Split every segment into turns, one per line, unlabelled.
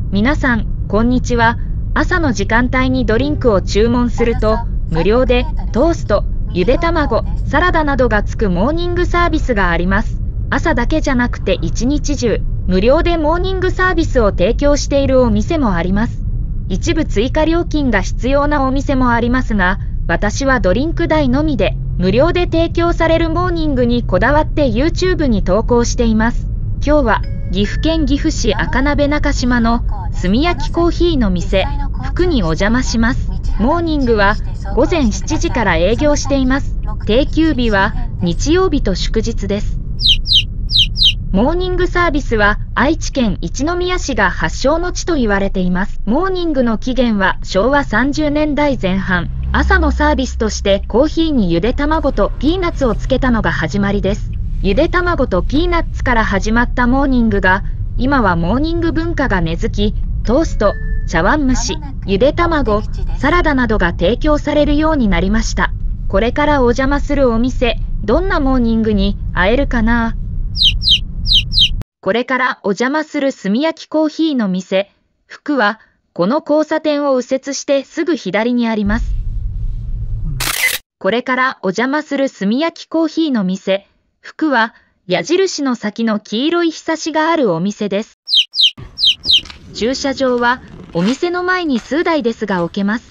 皆さん、こんにちは。朝の時間帯にドリンクを注文すると、無料でトースト、ゆで卵、サラダなどがつくモーニングサービスがあります。朝だけじゃなくて一日中、無料でモーニングサービスを提供しているお店もあります。一部追加料金が必要なお店もありますが、私はドリンク代のみで、無料で提供されるモーニングにこだわって YouTube に投稿しています。今日は、岐阜県岐阜市赤鍋中島の炭焼きコーヒーの店、福にお邪魔します。モーニングは午前7時から営業しています。定休日は日曜日と祝日です。モーニングサービスは愛知県一宮市が発祥の地と言われています。モーニングの起源は昭和30年代前半、朝のサービスとしてコーヒーにゆで卵とピーナッツをつけたのが始まりです。ゆで卵とピーナッツから始まったモーニングが、今はモーニング文化が根付き、トースト、茶碗蒸し、ゆで卵、サラダなどが提供されるようになりました。これからお邪魔するお店、どんなモーニングに会えるかな？これからお邪魔する炭焼きコーヒーの店、福は、この交差点を右折してすぐ左にあります。これからお邪魔する炭焼きコーヒーの店、福は矢印の先の黄色いひさしがあるお店です。駐車場はお店の前に数台ですが置けます。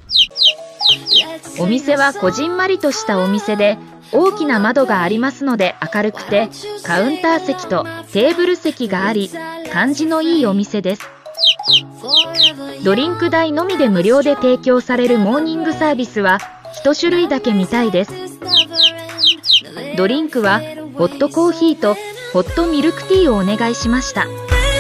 お店はこじんまりとしたお店で大きな窓がありますので明るくてカウンター席とテーブル席があり感じのいいお店です。ドリンク代のみで無料で提供されるモーニングサービスは1種類だけみたいです。ドリンクはホットコーヒーとホットミルクティーをお願いしました。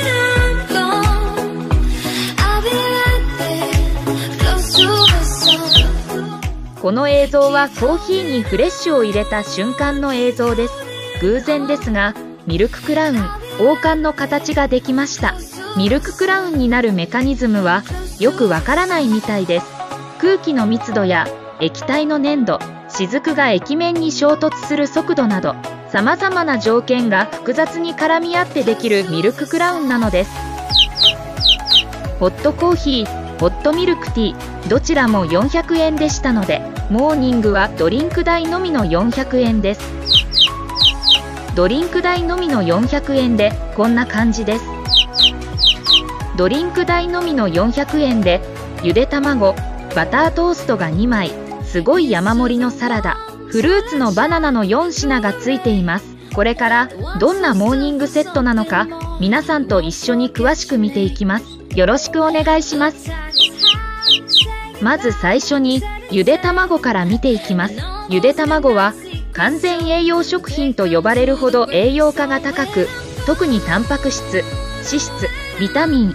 この映像はコーヒーにフレッシュを入れた瞬間の映像です。偶然ですが、ミルククラウン、王冠の形ができました。ミルククラウンになるメカニズムはよくわからないみたいです。空気の密度や液体の粘度、雫が液面に衝突する速度など、様々な条件が複雑に絡み合ってできるミルククラウンなのです。ホットコーヒー、ホットミルクティー、どちらも400円でしたので、モーニングはドリンク代のみの400円です。ドリンク代のみの400円でこんな感じです。ドリンク代のみの400円で、ゆで卵、バタートーストが2枚、すごい山盛りのサラダ、フルーツのバナナの4品がついています。これからどんなモーニングセットなのか、皆さんと一緒に詳しく見ていきます。よろしくお願いします。まず最初にゆで卵から見ていきます。ゆで卵は完全栄養食品と呼ばれるほど栄養価が高く、特にタンパク質、脂質、ビタミン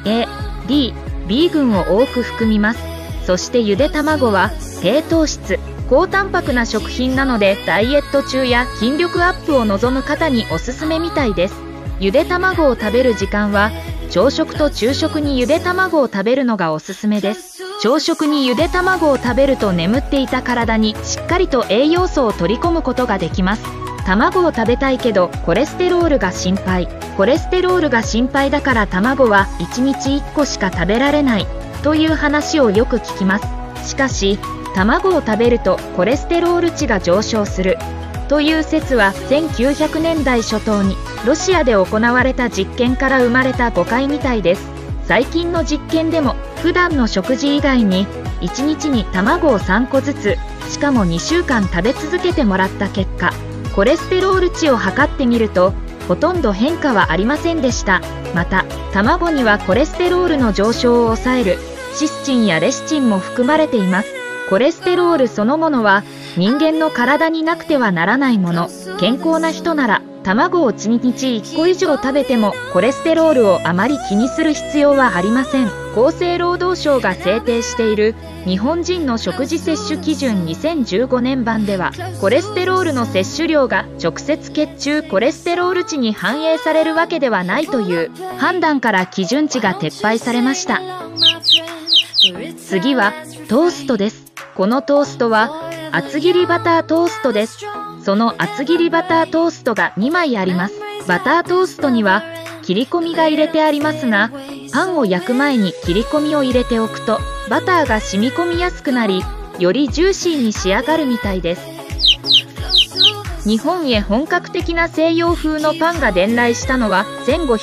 A、D、B 群を多く含みます。そしてゆで卵は低糖質、高タンパクな食品なのでダイエット中や筋力アップを望む方におすすめみたいです。ゆで卵を食べる時間は朝食と昼食にゆで卵を食べるのがおすすめです。朝食にゆで卵を食べると眠っていた体にしっかりと栄養素を取り込むことができます。卵を食べたいけどコレステロールが心配。コレステロールが心配だから卵は1日1個しか食べられないという話をよく聞きます。しかし、卵を食べるとコレステロール値が上昇するという説は1900年代初頭にロシアで行われた実験から生まれた誤解みたいです。最近の実験でも普段の食事以外に1日に卵を3個ずつ、しかも2週間食べ続けてもらった結果、コレステロール値を測ってみるとほとんど変化はありませんでした。また、卵にはコレステロールの上昇を抑えるシスチンやレシチンも含まれています。コレステロールそのものは人間の体になくてはならないもの。健康な人なら卵を1日1個以上食べてもコレステロールをあまり気にする必要はありません。厚生労働省が制定している日本人の食事摂取基準2015年版では、コレステロールの摂取量が直接血中コレステロール値に反映されるわけではないという判断から基準値が撤廃されました。次はトーストです。このトーストは厚切りバタートーストです。その厚切りバタートーストが2枚あります。バタートーストには切り込みが入れてありますが、 パンを焼く前に切り込みを入れておくとバターが染み込みやすくなり、よりジューシーに仕上がるみたいです。日本へ本格的な西洋風のパンが伝来したのは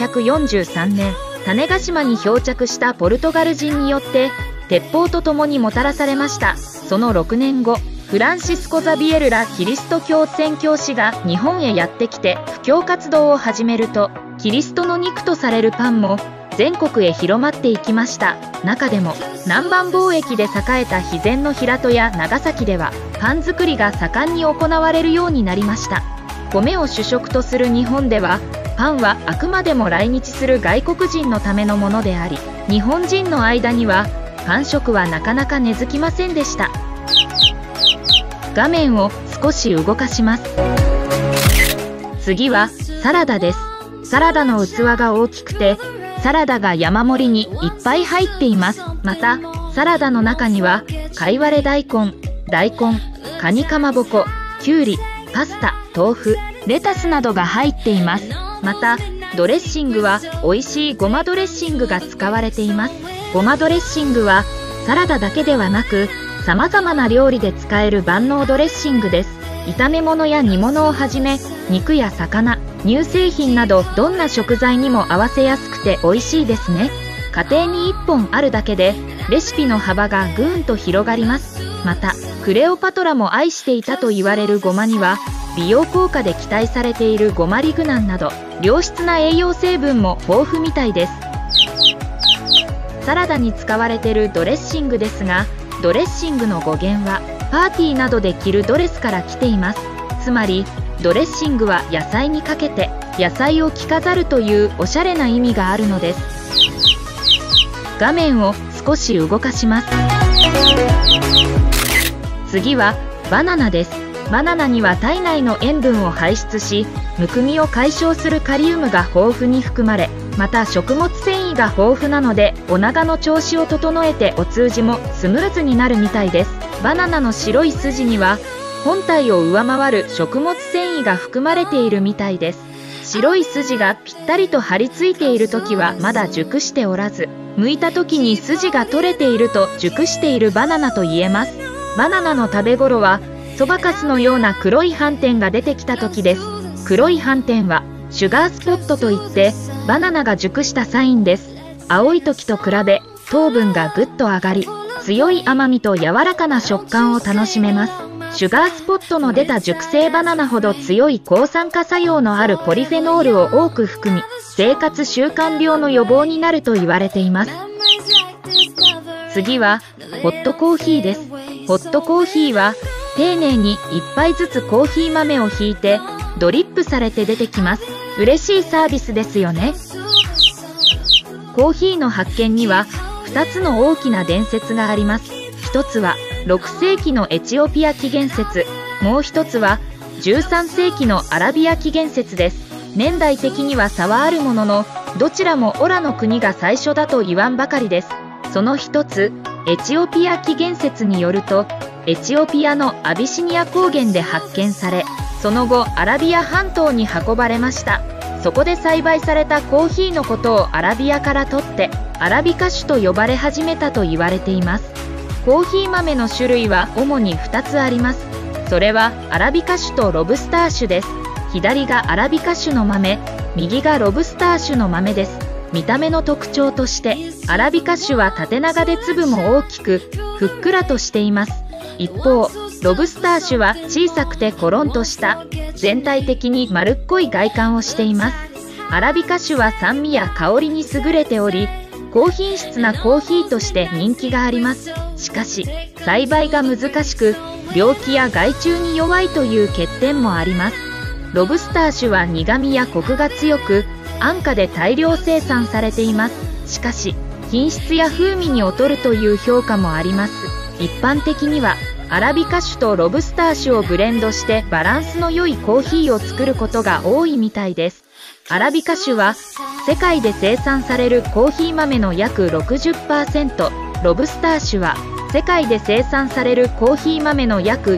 1543年、種子島に漂着したポルトガル人によって鉄砲とともにもたらされました。その6年後、フランシスコ・ザビエルらキリスト教宣教師が日本へやってきて布教活動を始めると、キリストの肉とされるパンも全国へ広まっていきました。中でも南蛮貿易で栄えた肥前の平戸や長崎ではパン作りが盛んに行われるようになりました。米を主食とする日本ではパンはあくまでも来日する外国人のためのものであり、日本人の間にはパン食はなかなか根付きませんでした。画面を少し動かします。次はサラダです。サラダの器が大きくて、サラダが山盛りにいっぱい入っています。またサラダの中にはかいわれ大根、カニかまぼこ、きゅうり、パスタ、豆腐、レタスなどが入っています。またドレッシングは美味しいごまドレッシングが使われています。ごまドレッシングはサラダだけではなく様々な料理で使える万能ドレッシングです。炒め物や煮物をはじめ、肉や魚、乳製品などどんな食材にも合わせやすくて美味しいですね。家庭に1本あるだけでレシピの幅がぐーんと広がります。またクレオパトラも愛していたと言われるごまには美容効果で期待されているごまリグナンなど良質な栄養成分も豊富みたいです。サラダに使われているドレッシングですが、ドレッシングの語源はパーティーなどで着るドレスから来ています。つまりドレッシングは野菜にかけて野菜を着飾るというおしゃれな意味があるのです。画面を少し動かします。次はバナナです。バナナには体内の塩分を排出し、むくみを解消するカリウムが豊富に含まれ、また食物繊維が豊富なのでお腹の調子を整えてお通じもスムーズになるみたいです。バナナの白い筋には本体を上回る食物繊維が含まれているみたいです。白い筋がぴったりと張り付いている時はまだ熟しておらず、剥いた時に筋が取れていると熟しているバナナと言えます。バナナの食べ頃はそばかすのような黒い斑点が出てきた時です。黒い斑点はシュガースポットといってバナナが熟したサインです。青い時と比べ糖分がぐっと上がり、強い甘みと柔らかな食感を楽しめます。シュガースポットの出た熟成バナナほど強い抗酸化作用のあるポリフェノールを多く含み、生活習慣病の予防になると言われています。次はホットコーヒーです。ホットコーヒーは丁寧に1杯ずつコーヒー豆をひいてドリップされて出てきます。嬉しいサービスですよね。コーヒーの発見には2つの大きな伝説があります。一つは6世紀のエチオピア起源説、もう一つは13世紀のアラビア起源説です。年代的には差はあるものの、どちらもオラの国が最初だと言わんばかりです。その一つ、エチオピア起源説によると、エチオピアのアビシニア高原で発見され、その後アラビア半島に運ばれました。そこで栽培されたコーヒーのことをアラビアから取ってアラビカ種と呼ばれ始めたと言われています。コーヒー豆の種類は主に2つあります。それはアラビカ種とロブスター種です。左がアラビカ種の豆、右がロブスター種の豆です。見た目の特徴としてアラビカ種は縦長で粒も大きくふっくらとしています。一方ロブスター種は小さくてコロンとした全体的に丸っこい外観をしています。アラビカ種は酸味や香りに優れており、高品質なコーヒーとして人気があります。しかし栽培が難しく病気や害虫に弱いという欠点もあります。ロブスター種は苦味やコクが強く安価で大量生産されています。しかし品質や風味に劣るという評価もあります。一般的にはアラビカ種とロブスター種をブレンドしてバランスの良いコーヒーを作ることが多いみたいです。アラビカ種は世界で生産されるコーヒー豆の約 60%、ロブスター種は世界で生産されるコーヒー豆の約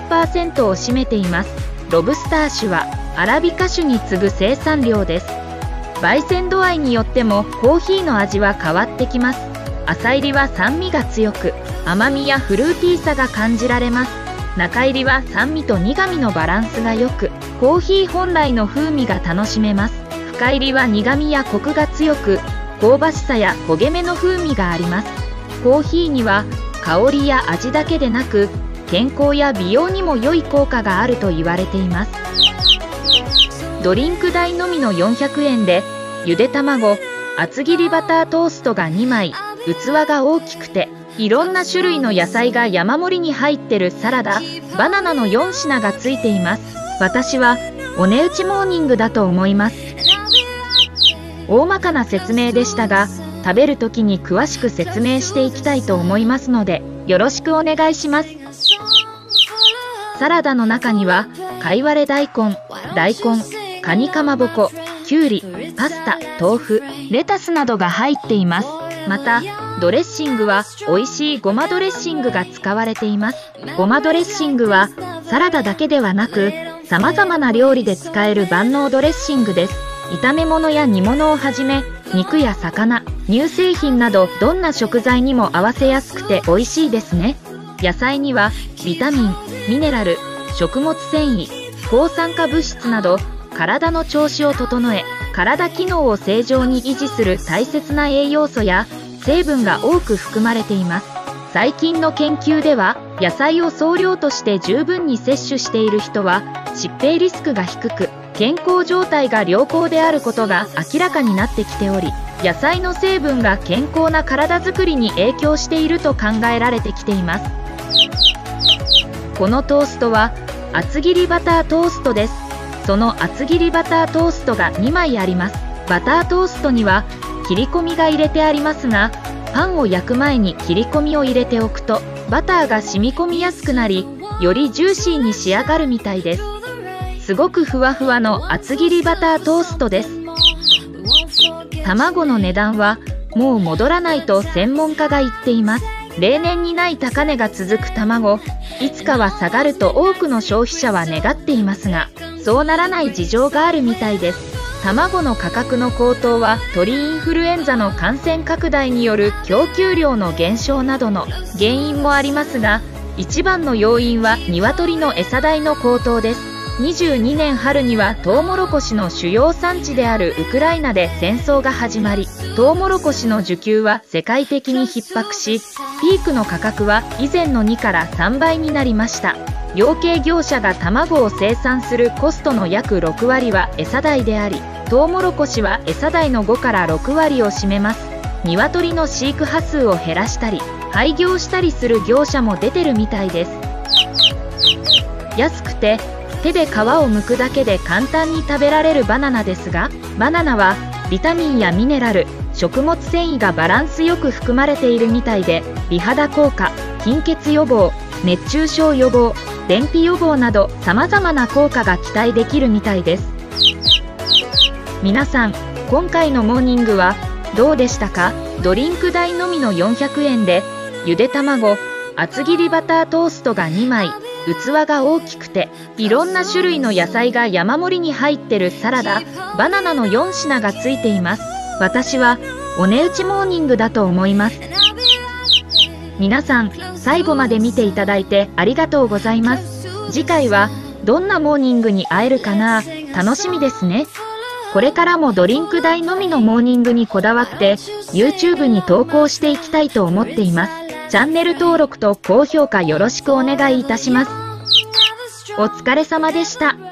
40% を占めています。ロブスター種はアラビカ種に次ぐ生産量です。 焙煎度合いによってもコーヒーの味は変わってきます。浅入りは酸味が強く、甘みやフルーティーさが感じられます。中入りは酸味と苦味のバランスが良く、コーヒー本来の風味が楽しめます。深入りは苦味やコクが強く、香ばしさや焦げ目の風味があります。コーヒーには香りや味だけでなく、健康や美容にも良い効果があると言われています。ドリンク代のみの400円で、ゆで卵、厚切りバタートーストが2枚、器が大きくて、いろんな種類の野菜が山盛りに入ってるサラダ、バナナの4品がついています。私はお値打ちモーニングだと思います。大まかな説明でしたが、食べるときに詳しく説明していきたいと思いますので、よろしくお願いします。サラダの中には、かいわれ大根、カニかまぼこ、きゅうり、パスタ、豆腐、レタスなどが入っています。また、ドレッシングは美味しいごまドレッシングが使われています。ごまドレッシングはサラダだけではなく、様々な料理で使える万能ドレッシングです。炒め物や煮物をはじめ、肉や魚、乳製品などどんな食材にも合わせやすくて美味しいですね。野菜にはビタミン、ミネラル、食物繊維、抗酸化物質など体の調子を整え、体機能を正常に維持する大切な栄養素や成分が多く含まれています。最近の研究では、野菜を総量として十分に摂取している人は疾病リスクが低く、健康状態が良好であることが明らかになってきており、野菜の成分が健康な体づくりに影響していると考えられてきています。このトーストは厚切りバタートーストです。その厚切りバタートーストが2枚あります。バタートーストには切り込みが入れてありますが、パンを焼く前に切り込みを入れておくとバターが染み込みやすくなり、よりジューシーに仕上がるみたいです。すごくふわふわの厚切りバタートーストです。卵の値段はもう戻らないと専門家が言っています。例年にない高値が続く卵、いつかは下がると多くの消費者は願っていますが、そうならない事情があるみたいです。卵の価格の高騰は鳥インフルエンザの感染拡大による供給量の減少などの原因もありますが、一番の要因は鶏の餌代の高騰です。22年春にはトウモロコシの主要産地であるウクライナで戦争が始まり、トウモロコシの需給は世界的に逼迫し、ピークの価格は以前の2から3倍になりました。養鶏業者が卵を生産するコストの約6割は餌代であり、トウモロコシは餌代の5から6割を占めます。鶏の飼育羽数を減らしたり、廃業したりする業者も出てるみたいです。安くて、手で皮を剥くだけで簡単に食べられるバナナですが、バナナはビタミンやミネラル、食物繊維がバランスよく含まれているみたいで、美肌効果、貧血予防、熱中症予防、便秘予防など様々な効果が期待できるみたいです。皆さん、今回のモーニングはどうでしたか？ドリンク代のみの400円で、ゆで卵、厚切りバタートーストが2枚、器が大きくていろんな種類の野菜が山盛りに入ってるサラダ、バナナの4品がついています。私はお値打ちモーニングだと思います。皆さん、最後まで見ていただいてありがとうございます。次回はどんなモーニングに会えるかな？楽しみですね。これからもドリンク代のみのモーニングにこだわって YouTube に投稿していきたいと思っています。チャンネル登録と高評価よろしくお願いいたします。お疲れ様でした。